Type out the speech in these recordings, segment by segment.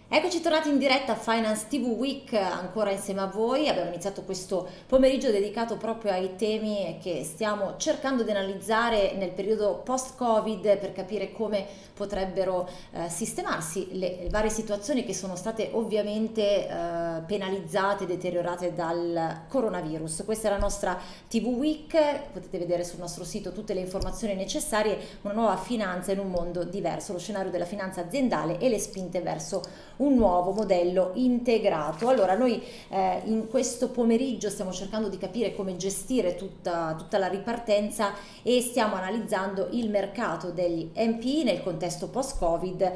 Eccoci tornati in diretta a Finance TV Week, ancora insieme a voi. Abbiamo iniziato questo pomeriggio dedicato proprio ai temi che stiamo cercando di analizzare nel periodo post-Covid per capire come potrebbero sistemarsi le varie situazioni che sono state ovviamente penalizzate e deteriorate dal coronavirus. Questa è la nostra TV Week, potete vedere sul nostro sito tutte le informazioni necessarie, una nuova finanza in un mondo diverso, lo scenario della finanza aziendale e le spinte verso un nuovo modello integrato. Allora, noi in questo pomeriggio stiamo cercando di capire come gestire tutta la ripartenza e stiamo analizzando il mercato degli NPI nel contesto post-Covid,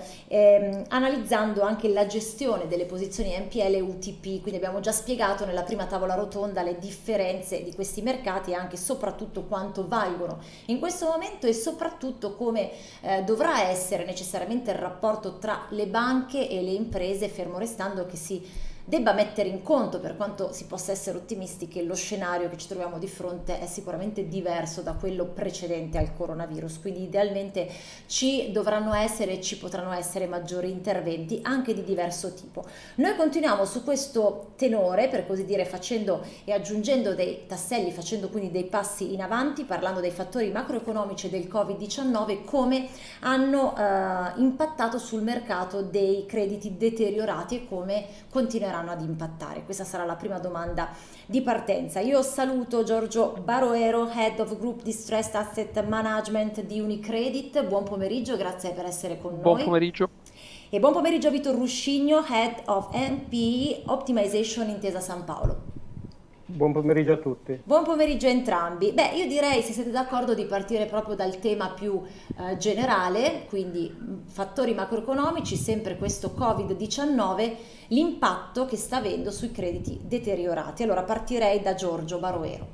analizzando anche la gestione delle posizioni NPL e UTP. Quindi abbiamo già spiegato nella prima tavola rotonda le differenze di questi mercati e anche soprattutto quanto valgono in questo momento e soprattutto come dovrà essere necessariamente il rapporto tra le banche e le imprese, fermo restando che si debba mettere in conto, per quanto si possa essere ottimisti, che lo scenario che ci troviamo di fronte è sicuramente diverso da quello precedente al coronavirus, quindi idealmente ci dovranno essere e ci potranno essere maggiori interventi anche di diverso tipo. Noi continuiamo su questo tenore, per così dire, facendo e aggiungendo dei tasselli, facendo quindi dei passi in avanti, parlando dei fattori macroeconomici del Covid-19, come hanno impattato sul mercato dei crediti deteriorati e come continueranno ad impattare. Questa sarà la prima domanda di partenza. Io saluto Giorgio Baroero, Head of Group Distressed Asset Management di Unicredit. Buon pomeriggio, grazie per essere con Buon noi. pomeriggio. E buon pomeriggio a Vitor Ruscigno, Head of NPE Optimization Intesa San Paolo. Buon pomeriggio a tutti. Buon pomeriggio a entrambi. Beh, io direi, se siete d'accordo, di partire proprio dal tema più generale, quindi fattori macroeconomici, sempre questo Covid-19, l'impatto che sta avendo sui crediti deteriorati. Allora partirei da Giorgio Baroero.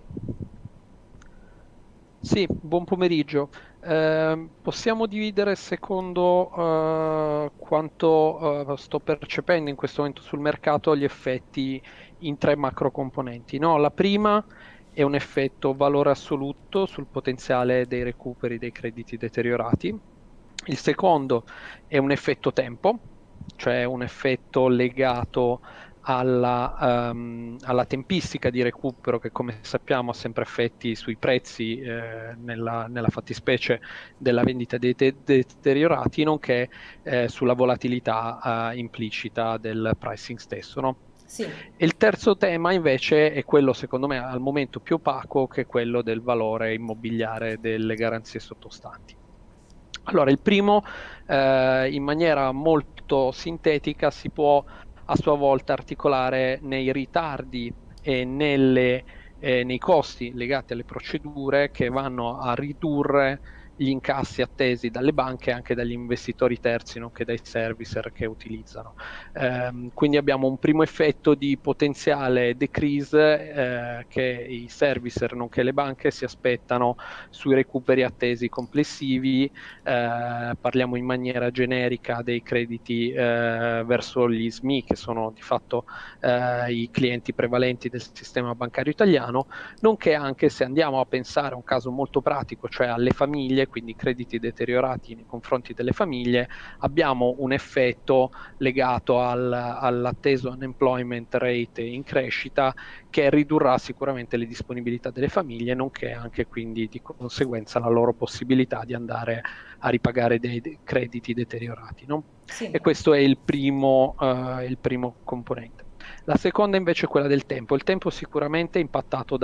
Sì, buon pomeriggio. Possiamo dividere secondo quanto sto percependo in questo momento sul mercato gli effetti in tre macro componenti, no? La prima è un effetto valore assoluto sul potenziale dei recuperi dei crediti deteriorati. Il secondo è un effetto tempo, cioè un effetto legato alla tempistica di recupero che, come sappiamo, ha sempre effetti sui prezzi nella fattispecie della vendita dei deteriorati, nonché sulla volatilità implicita del pricing stesso, no? Sì. E il terzo tema invece è quello, secondo me, al momento più opaco, che è quello del valore immobiliare delle garanzie sottostanti. Allora, il primo, in maniera molto sintetica, si può a sua volta articolare nei ritardi e nei costi legati alle procedure che vanno a ridurre gli incassi attesi dalle banche e anche dagli investitori terzi, nonché dai servicer che utilizzano. Quindi abbiamo un primo effetto di potenziale decrease che i servicer, nonché le banche, si aspettano sui recuperi attesi complessivi. Parliamo in maniera generica dei crediti verso gli SMI, che sono di fatto i clienti prevalenti del sistema bancario italiano, nonché anche, se andiamo a pensare a un caso molto pratico, cioè alle famiglie, quindi crediti deteriorati nei confronti delle famiglie, abbiamo un effetto legato all'atteso unemployment rate in crescita, che ridurrà sicuramente le disponibilità delle famiglie, nonché anche quindi di conseguenza la loro possibilità di andare a ripagare dei crediti deteriorati, no? E Sì. questo è il primo componente. La seconda invece è quella del tempo. Il tempo sicuramente è impattato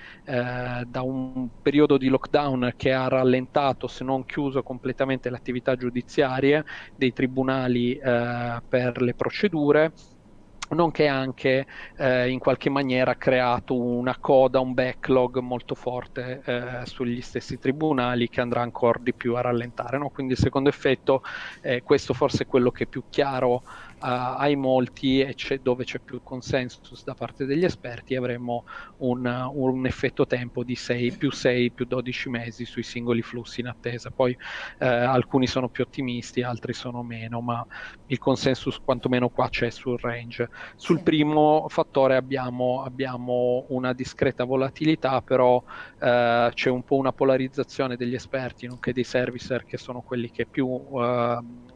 da un periodo di lockdown che ha rallentato, se non chiuso completamente, le attività giudiziarie dei tribunali per le procedure, nonché anche in qualche maniera ha creato una coda, un backlog molto forte sugli stessi tribunali, che andrà ancora di più a rallentare, no? Quindi il secondo effetto, questo forse è quello che è più chiaro ai molti e dove c'è più consensus da parte degli esperti. Avremo un effetto tempo di 6 più 12 mesi sui singoli flussi in attesa. Poi alcuni sono più ottimisti, altri sono meno, ma il consensus quantomeno qua c'è sul range. Sul Sì. primo fattore abbiamo una discreta volatilità, però c'è un po' una polarizzazione degli esperti, nonché dei servicer, che sono quelli che più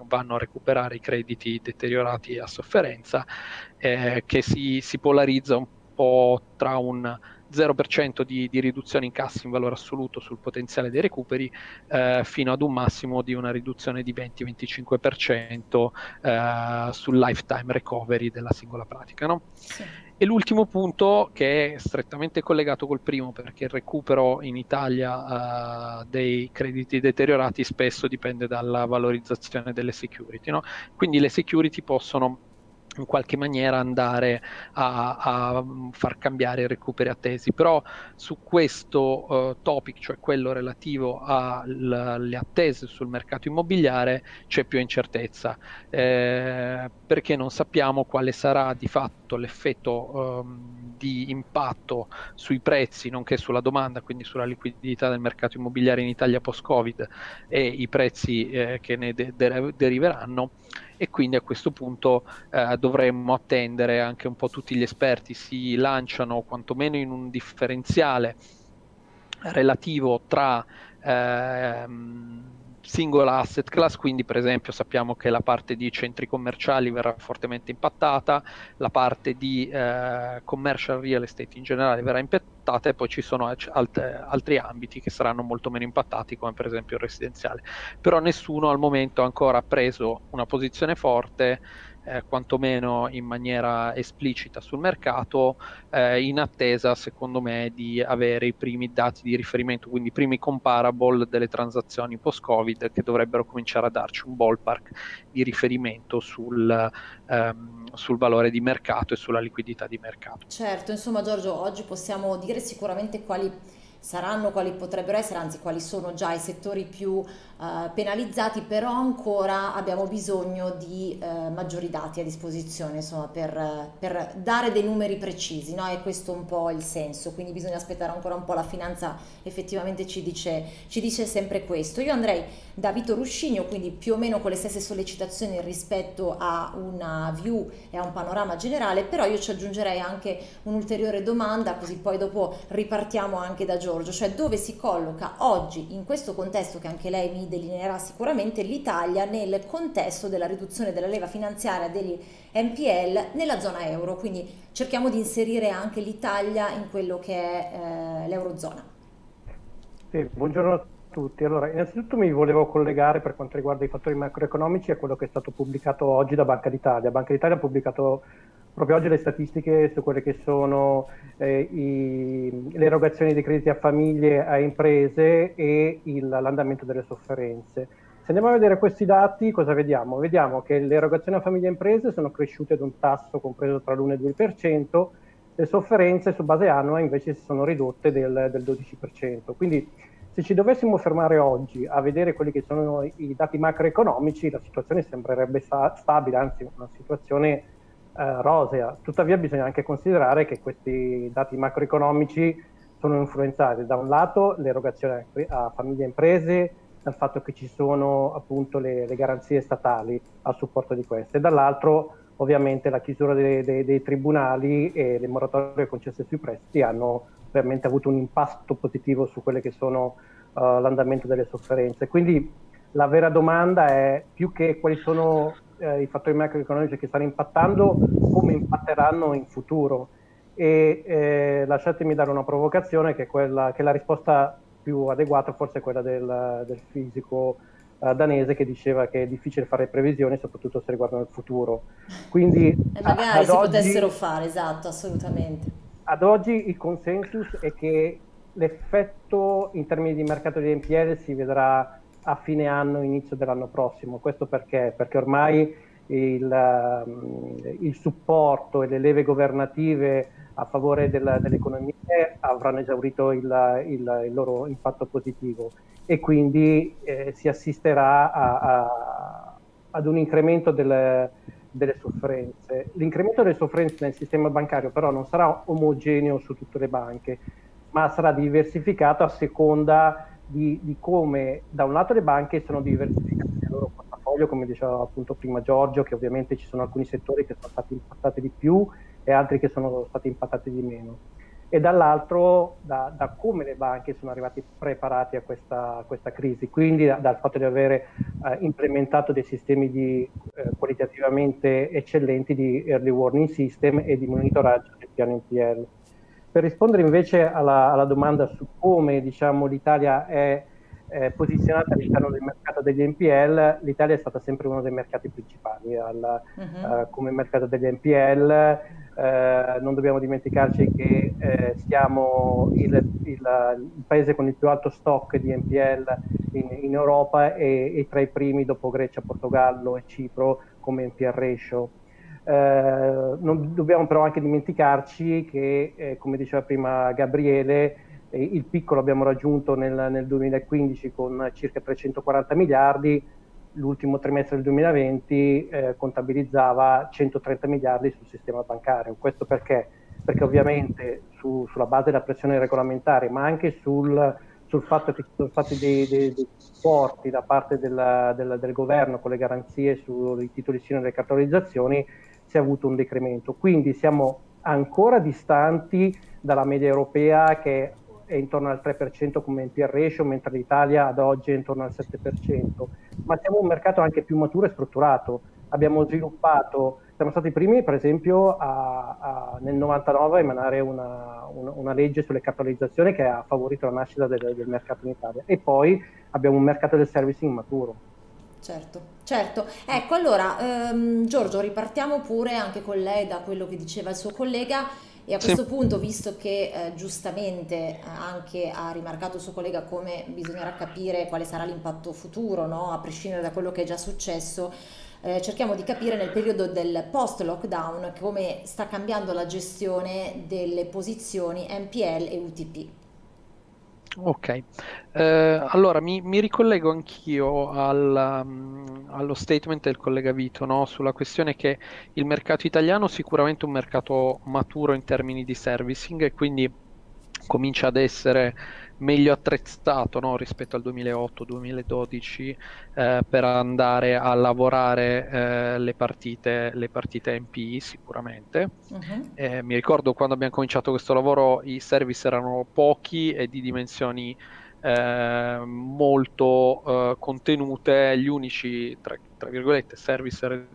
vanno a recuperare i crediti deteriorati a sofferenza, che si polarizza un po' tra un 0% di riduzione in cassa in valore assoluto sul potenziale dei recuperi, fino ad un massimo di una riduzione di 20-25% sul lifetime recovery della singola pratica, no? Sì. E l'ultimo punto, che è strettamente collegato col primo, perché il recupero in Italia dei crediti deteriorati spesso dipende dalla valorizzazione delle security, no? Quindi le security possono in qualche maniera andare a far cambiare i recuperi attesi, però su questo topic, cioè quello relativo alle attese sul mercato immobiliare, c'è più incertezza, perché non sappiamo quale sarà di fatto l'effetto di impatto sui prezzi, nonché sulla domanda, quindi sulla liquidità del mercato immobiliare in Italia post-Covid e i prezzi che ne deriveranno. E quindi a questo punto dovremmo attendere, anche un po' tutti gli esperti si lanciano quantomeno in un differenziale relativo tra singola asset class, quindi per esempio sappiamo che la parte di centri commerciali verrà fortemente impattata, la parte di commercial real estate in generale verrà impattata, e poi ci sono altri ambiti che saranno molto meno impattati, come per esempio il residenziale. Però nessuno al momento ha ancora preso una posizione forte, quantomeno in maniera esplicita sul mercato, in attesa, secondo me, di avere i primi dati di riferimento, quindi i primi comparable delle transazioni post-Covid, che dovrebbero cominciare a darci un ballpark di riferimento sul valore di mercato e sulla liquidità di mercato. Certo, insomma Giorgio, oggi possiamo dire sicuramente quali saranno, quali potrebbero essere, anzi quali sono già i settori più penalizzati, però ancora abbiamo bisogno di maggiori dati a disposizione, insomma, per dare dei numeri precisi, no? E questo è un po' il senso, quindi bisogna aspettare ancora un po', la finanza effettivamente ci dice sempre questo. Io andrei da Vito Ruscigno, quindi più o meno con le stesse sollecitazioni rispetto a una view e a un panorama generale, però io ci aggiungerei anche un'ulteriore domanda, così poi dopo ripartiamo anche da Giorgio, cioè dove si colloca oggi, in questo contesto che anche lei mi delineerà sicuramente, l'Italia nel contesto della riduzione della leva finanziaria degli NPL nella zona euro, quindi cerchiamo di inserire anche l'Italia in quello che è l'Eurozona. Sì, buongiorno a tutti. Allora, innanzitutto mi volevo collegare, per quanto riguarda i fattori macroeconomici, a quello che è stato pubblicato oggi da Banca d'Italia. Banca d'Italia ha pubblicato proprio oggi le statistiche su quelle che sono le erogazioni dei crediti a famiglie, a imprese e l'andamento delle sofferenze. Se andiamo a vedere questi dati, cosa vediamo? Vediamo che le erogazioni a famiglie e imprese sono cresciute ad un tasso compreso tra l'1 e il 2%, le sofferenze su base annua invece si sono ridotte del 12%. Quindi se ci dovessimo fermare oggi a vedere quelli che sono i dati macroeconomici, la situazione sembrerebbe stabile, anzi una situazione rosea. Tuttavia bisogna anche considerare che questi dati macroeconomici sono influenzati da un lato l'erogazione a famiglie e imprese, dal fatto che ci sono appunto le garanzie statali a supporto di queste, e dall'altro ovviamente la chiusura dei tribunali e le moratorie concesse sui prestiti hanno veramente avuto un impatto positivo su quelle che sono l'andamento delle sofferenze. Quindi la vera domanda è più che quali sono i fattori macroeconomici che stanno impattando, come impatteranno in futuro. E lasciatemi dare una provocazione, che è quella che la risposta più adeguata forse è quella del fisico danese, che diceva che è difficile fare previsioni, soprattutto se riguardano il futuro. Quindi magari si potessero fare, esatto, assolutamente. Ad oggi il consensus è che l'effetto in termini di mercato di NPL si vedrà a fine anno, inizio dell'anno prossimo. Questo perché? Perché ormai il supporto e le leve governative a favore dell'economia avranno esaurito il loro impatto positivo, e quindi si assisterà ad un incremento delle sofferenze. L'incremento delle sofferenze nel sistema bancario però non sarà omogeneo su tutte le banche, ma sarà diversificato a seconda di come da un lato le banche sono diversificate nel loro portafoglio, come diceva appunto prima Giorgio, che ovviamente ci sono alcuni settori che sono stati impattati di più e altri che sono stati impattati di meno. e dall'altro da come le banche sono arrivate preparate a questa crisi, quindi dal fatto di avere implementato dei sistemi qualitativamente eccellenti di early warning system e di monitoraggio del piano NPL. Per rispondere invece alla domanda su come, diciamo, l'Italia è posizionata all'interno del mercato degli NPL, l'Italia è stata sempre uno dei mercati principali come mercato degli NPL. Non dobbiamo dimenticarci che siamo il paese con il più alto stock di NPL in Europa e tra i primi dopo Grecia, Portogallo e Cipro come NPL ratio. Non dobbiamo però anche dimenticarci che, come diceva prima Gabriele, il picco l'abbiamo raggiunto nel 2015 con circa 340 miliardi, l'ultimo trimestre del 2020 contabilizzava 130 miliardi sul sistema bancario. Questo perché? Perché ovviamente sulla base della pressione regolamentare, ma anche sul fatto che ci sono stati dei supporti da parte del governo con le garanzie sui titoli senior e le cartolarizzazioni, si è avuto un decremento. Quindi siamo ancora distanti dalla media europea, che è intorno al 3% come NPL ratio, mentre l'Italia ad oggi è intorno al 7%. Ma siamo un mercato anche più maturo e strutturato. Abbiamo sviluppato, siamo stati i primi, per esempio, nel 99 a emanare una legge sulle cartolarizzazioni che ha favorito la nascita del mercato in Italia. E poi abbiamo un mercato del servicing maturo. Certo, certo. Ecco, allora, Giorgio, ripartiamo pure anche con lei da quello che diceva il suo collega. E a questo punto, visto che giustamente anche ha rimarcato il suo collega come bisognerà capire quale sarà l'impatto futuro, no? A prescindere da quello che è già successo, cerchiamo di capire nel periodo del post-lockdown come sta cambiando la gestione delle posizioni NPL e UTP. Ok, allora mi ricollego anch'io allo statement del collega Vito, no? Sulla questione che il mercato italiano è sicuramente un mercato maturo in termini di servicing e quindi comincia ad essere meglio attrezzato, no? Rispetto al 2008-2012 per andare a lavorare le partite NPI sicuramente. Mi ricordo quando abbiamo cominciato questo lavoro i service erano pochi e di dimensioni molto contenute, gli unici tra virgolette servicer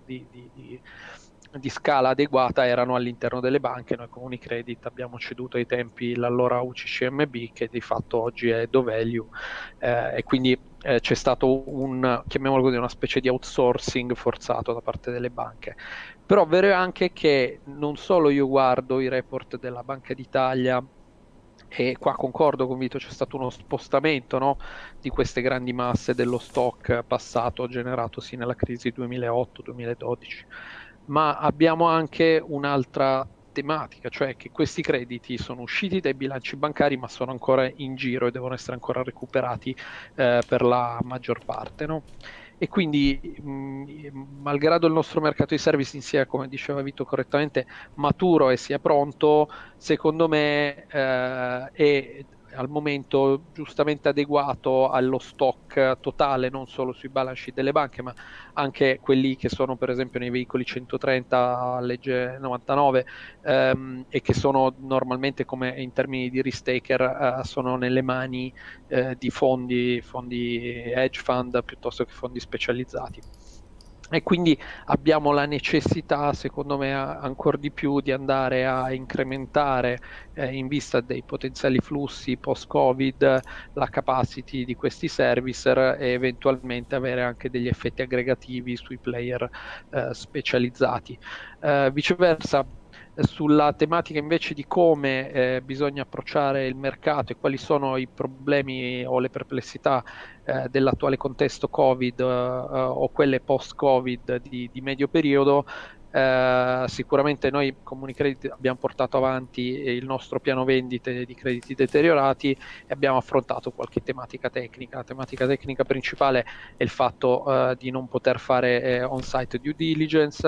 di scala adeguata erano all'interno delle banche. Noi con Unicredit abbiamo ceduto ai tempi l'allora UCCMB, che di fatto oggi è doValue, e quindi c'è stato chiamiamolo così, una specie di outsourcing forzato da parte delle banche. Però vero è anche che non solo io guardo i report della Banca d'Italia, e qua concordo con Vito, c'è stato uno spostamento, no, di queste grandi masse dello stock passato generatosi nella crisi 2008-2012, ma abbiamo anche un'altra tematica, cioè che questi crediti sono usciti dai bilanci bancari ma sono ancora in giro e devono essere ancora recuperati per la maggior parte, no? E quindi, malgrado il nostro mercato di servicing sia, come diceva Vito correttamente, maturo e sia pronto, secondo me è al momento giustamente adeguato allo stock totale, non solo sui balance sheet delle banche, ma anche quelli che sono per esempio nei veicoli 130 legge 99 e che sono normalmente, come in termini di risk taker, sono nelle mani di fondi hedge fund piuttosto che fondi specializzati. E quindi abbiamo la necessità, secondo me, ancora di più di andare a incrementare in vista dei potenziali flussi post-Covid la capacity di questi servicer e eventualmente avere anche degli effetti aggregativi sui player specializzati. Viceversa, sulla tematica invece di come bisogna approcciare il mercato e quali sono i problemi o le perplessità dell'attuale contesto Covid o quelle post-Covid di medio periodo, sicuramente noi come Unicredit abbiamo portato avanti il nostro piano vendite di crediti deteriorati e abbiamo affrontato qualche tematica tecnica. La tematica tecnica principale è il fatto di non poter fare on-site due diligence,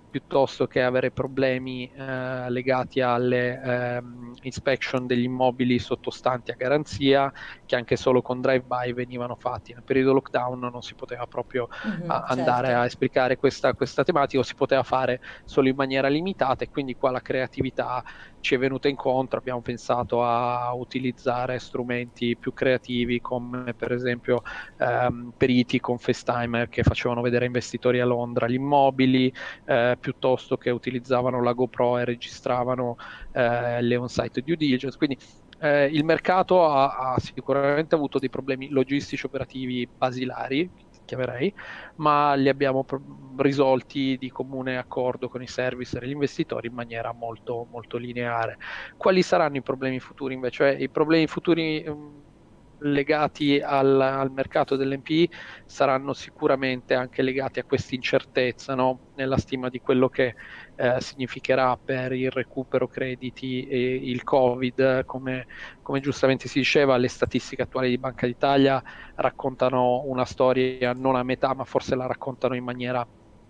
piuttosto che avere problemi legati alle inspection degli immobili sottostanti a garanzia, che anche solo con drive-by venivano fatti. Nel periodo lockdown non si poteva proprio andare a certo. esplicare questa tematica, o si poteva fare solo in maniera limitata, e quindi qua la creatività ci è venuta incontro. Abbiamo pensato a utilizzare strumenti più creativi, come per esempio periti con FaceTimer che facevano vedere ai investitori a Londra gli immobili, piuttosto che utilizzavano la GoPro e registravano le on-site due diligence. Quindi il mercato ha sicuramente avuto dei problemi logistici operativi basilari, chiamerei, ma li abbiamo risolti di comune accordo con i servicer e gli investitori in maniera molto, molto lineare. Quali saranno i problemi futuri invece? I problemi futuri legati al mercato dell'NPI saranno sicuramente anche legati a questa incertezza, no? Nella stima di quello che significherà per il recupero crediti e il Covid. Come giustamente si diceva, le statistiche attuali di Banca d'Italia raccontano una storia non a metà, ma forse la raccontano in maniera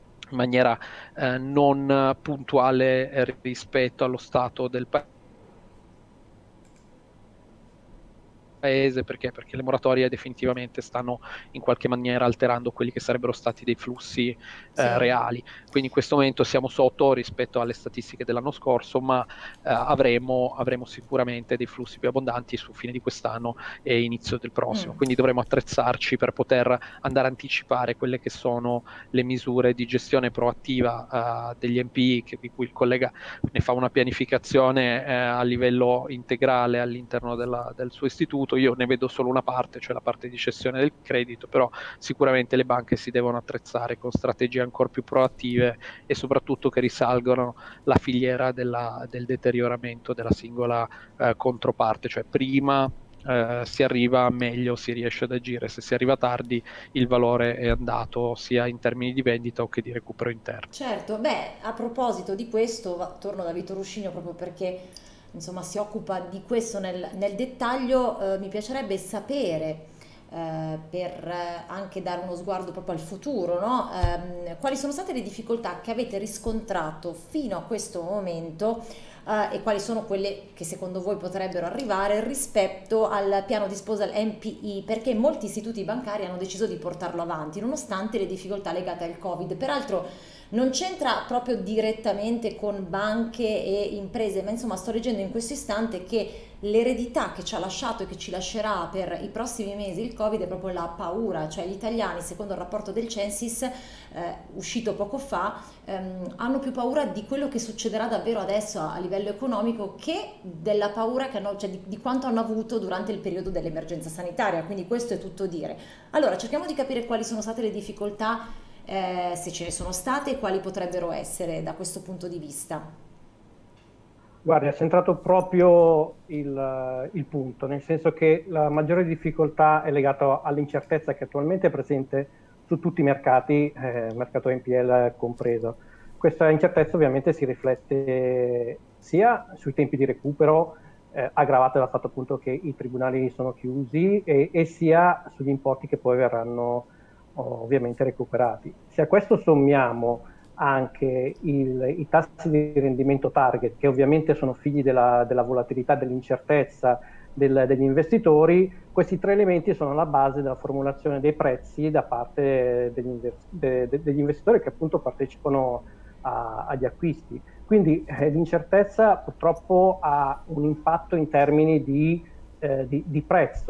non puntuale rispetto allo stato del paese. Perché le moratorie definitivamente stanno in qualche maniera alterando quelli che sarebbero stati dei flussi reali. Quindi in questo momento siamo sotto rispetto alle statistiche dell'anno scorso, ma avremo sicuramente dei flussi più abbondanti su fine di quest'anno e inizio del prossimo. Quindi dovremo attrezzarci per poter andare a anticipare quelle che sono le misure di gestione proattiva degli NPI, di cui il collega ne fa una pianificazione a livello integrale all'interno del suo istituto. Io ne vedo solo una parte, cioè la parte di cessione del credito, però sicuramente le banche si devono attrezzare con strategie ancora più proattive e soprattutto che risalgono la filiera del deterioramento della singola controparte, cioè prima si arriva, meglio si riesce ad agire. Se si arriva tardi, il valore è andato, sia in termini di vendita o che di recupero interno. Certo, beh, a proposito di questo, torno da Vito Ruscino proprio perché insomma si occupa di questo nel dettaglio. Mi piacerebbe sapere, per anche dare uno sguardo proprio al futuro, no? Quali sono state le difficoltà che avete riscontrato fino a questo momento, e quali sono quelle che secondo voi potrebbero arrivare rispetto al piano disposal NPI, perché molti istituti bancari hanno deciso di portarlo avanti nonostante le difficoltà legate al Covid. Peraltro non c'entra proprio direttamente con banche e imprese, ma insomma sto leggendo in questo istante che l'eredità che ci ha lasciato e che ci lascerà per i prossimi mesi il Covid è proprio la paura. Cioè gli italiani, secondo il rapporto del Censis uscito poco fa, hanno più paura di quello che succederà davvero adesso a livello economico, che della paura che hanno, cioè di quanto hanno avuto durante il periodo dell'emergenza sanitaria. Quindi questo è tutto dire. Allora cerchiamo di capire quali sono state le difficoltà, se ce ne sono state, e quali potrebbero essere da questo punto di vista. Guardi, ha centrato proprio il punto, nel senso che la maggiore difficoltà è legata all'incertezza che attualmente è presente su tutti i mercati, mercato NPL compreso. Questa incertezza ovviamente si riflette sia sui tempi di recupero, aggravate dal fatto appunto che i tribunali sono chiusi, e sia sugli importi che poi verranno ovviamente recuperati. Se a questo sommiamo anche i tassi di rendimento target, che ovviamente sono figli della volatilità, dell'incertezza degli investitori, questi tre elementi sono la base della formulazione dei prezzi da parte degli investitori che appunto partecipano agli acquisti. Quindi l'incertezza purtroppo ha un impatto in termini di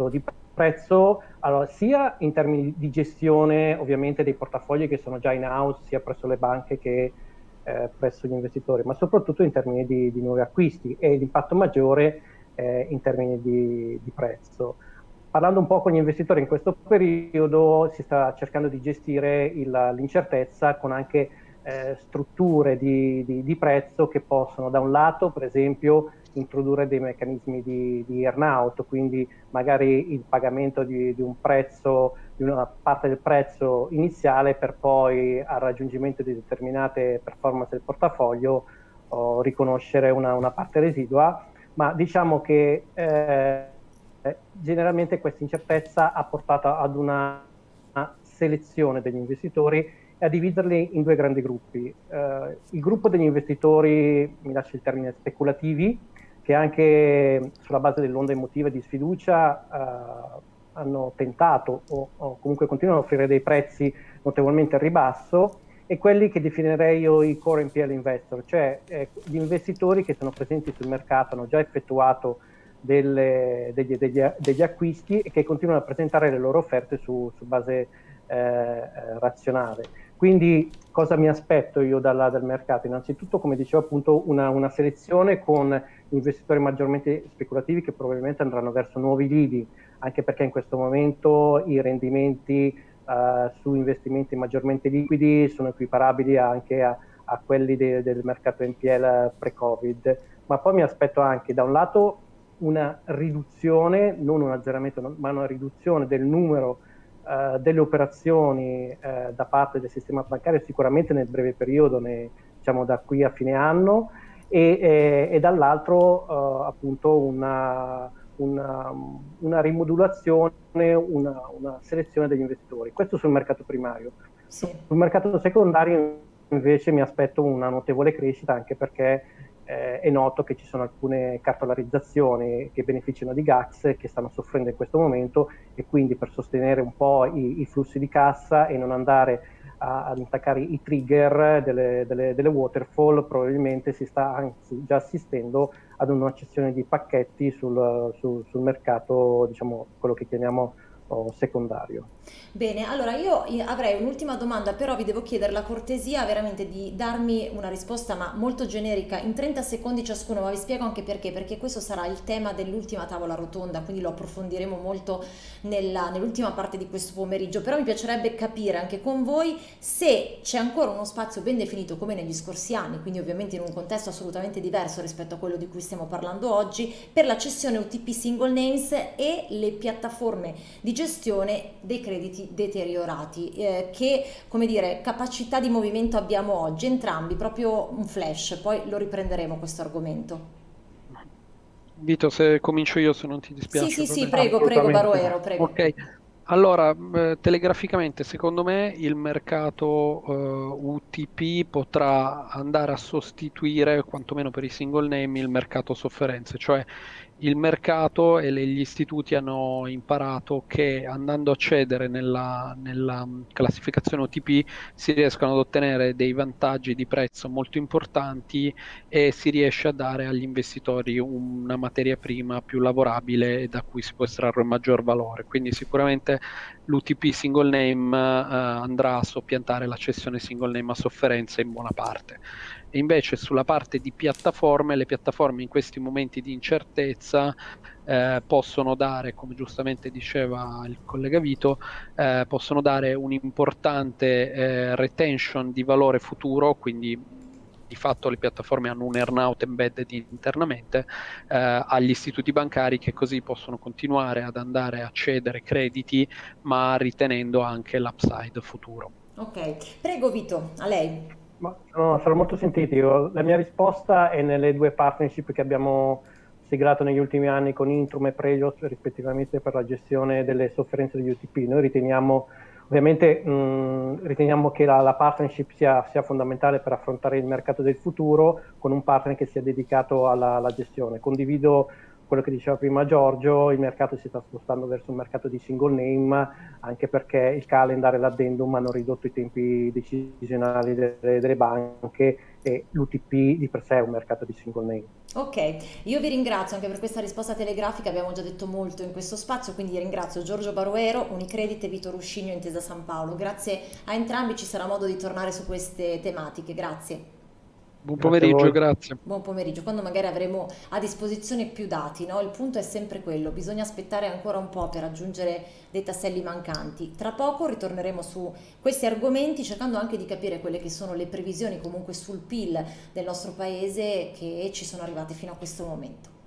prezzo, allora, sia in termini di gestione ovviamente dei portafogli che sono già in house sia presso le banche che presso gli investitori, ma soprattutto in termini di nuovi acquisti, e l'impatto maggiore in termini di prezzo. Parlando un po' con gli investitori in questo periodo, si sta cercando di gestire l'incertezza con anche strutture di prezzo che possono da un lato, per esempio, introdurre dei meccanismi di earn-out, quindi magari il pagamento di un prezzo, di una parte del prezzo iniziale, per poi al raggiungimento di determinate performance del portafoglio riconoscere una parte residua. Ma diciamo che generalmente questa incertezza ha portato ad una selezione degli investitori è a dividerli in due grandi gruppi. Il gruppo degli investitori, mi lascia il termine, speculativi, che anche sulla base dell'onda emotiva di sfiducia hanno tentato o comunque continuano a offrire dei prezzi notevolmente al ribasso, e quelli che definirei io i core NPL investor, cioè gli investitori che sono presenti sul mercato, hanno già effettuato degli acquisti e che continuano a presentare le loro offerte su base razionale. Quindi cosa mi aspetto io dal mercato? Innanzitutto, come dicevo appunto, una selezione con investitori maggiormente speculativi che probabilmente andranno verso nuovi lidi, anche perché in questo momento i rendimenti su investimenti maggiormente liquidi sono equiparabili anche a quelli del mercato NPL pre-Covid. Ma poi mi aspetto anche da un lato una riduzione, non un azzeramento, ma una riduzione del numero delle operazioni da parte del sistema bancario, sicuramente nel breve periodo, diciamo da qui a fine anno, e dall'altro appunto una rimodulazione, una selezione degli investitori. Questo sul mercato primario. Sì. Sul mercato secondario invece mi aspetto una notevole crescita, anche perché è noto che ci sono alcune cartolarizzazioni che beneficiano di GACS che stanno soffrendo in questo momento, e quindi per sostenere un po' i flussi di cassa e non andare ad attaccare i trigger delle waterfall, probabilmente si sta anzi già assistendo ad un'accezione di pacchetti sul mercato, diciamo quello che chiamiamo secondario. Bene, allora io avrei un'ultima domanda, però vi devo chiedere la cortesia veramente di darmi una risposta ma molto generica, in 30 secondi ciascuno, ma vi spiego anche perché questo sarà il tema dell'ultima tavola rotonda, quindi lo approfondiremo molto nell'ultima parte di questo pomeriggio, però mi piacerebbe capire anche con voi se c'è ancora uno spazio ben definito come negli scorsi anni, quindi ovviamente in un contesto assolutamente diverso rispetto a quello di cui stiamo parlando oggi, per la cessione UTP single names e le piattaforme di gestione dei crediti deteriorati. Che, come dire, capacità di movimento abbiamo oggi? Entrambi, proprio un flash, poi lo riprenderemo questo argomento. Vito, se comincio io, se non ti dispiace. Sì, prego Baroero, prego. Ok, allora, telegraficamente, secondo me il mercato UTP potrà andare a sostituire, quantomeno per i single name, il mercato sofferenze, cioè il mercato e gli istituti hanno imparato che andando a cedere nella classificazione OTP si riescono ad ottenere dei vantaggi di prezzo molto importanti e si riesce a dare agli investitori una materia prima più lavorabile e da cui si può estrarre un maggior valore. Quindi sicuramente l'UTP single name andrà a soppiantare la cessione single name a sofferenza in buona parte. E invece sulla parte di piattaforme, le piattaforme in questi momenti di incertezza possono dare, come giustamente diceva il collega Vito, possono dare un'importante retention di valore futuro, quindi di fatto le piattaforme hanno un earn-out embedded internamente agli istituti bancari, che così possono continuare ad andare a cedere crediti, ma ritenendo anche l'upside futuro. Ok, prego Vito, a lei. No, sarò molto sentito. La mia risposta è nelle due partnership che abbiamo siglato negli ultimi anni con Intrum e Prelios, rispettivamente per la gestione delle sofferenze degli UTP. Noi riteniamo, ovviamente, riteniamo che la partnership sia fondamentale per affrontare il mercato del futuro, con un partner che sia dedicato alla gestione. Condivido quello che diceva prima Giorgio, il mercato si sta spostando verso un mercato di single name, anche perché il calendar e l'addendum hanno ridotto i tempi decisionali delle banche, e l'UTP di per sé è un mercato di single name. Ok, io vi ringrazio anche per questa risposta telegrafica, abbiamo già detto molto in questo spazio, quindi ringrazio Giorgio Baroero, Unicredit, e Vito Ruscigno, Intesa Sanpaolo. Grazie a entrambi, ci sarà modo di tornare su queste tematiche, grazie. Buon pomeriggio, grazie. Buon pomeriggio, quando magari avremo a disposizione più dati, no? Il punto è sempre quello, bisogna aspettare ancora un po' per aggiungere dei tasselli mancanti. Tra poco ritorneremo su questi argomenti, cercando anche di capire quelle che sono le previsioni comunque sul PIL del nostro paese che ci sono arrivate fino a questo momento.